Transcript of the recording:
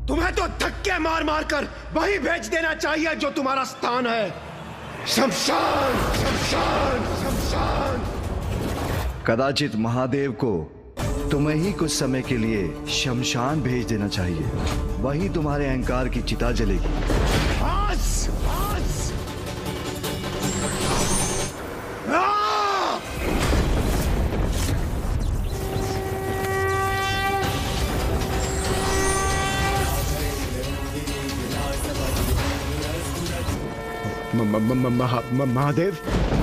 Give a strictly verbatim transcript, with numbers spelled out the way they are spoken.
तुम्हें तो धक्के मार मार कर वही भेज देना चाहिए जो तुम्हारा स्थान है। शमशान, शमशान, शमशान। कदाचित महादेव को तुम्हें ही कुछ समय के लिए शमशान भेज देना चाहिए, वही तुम्हारे अहंकार की चिता जलेगी। आस, आस। महादेव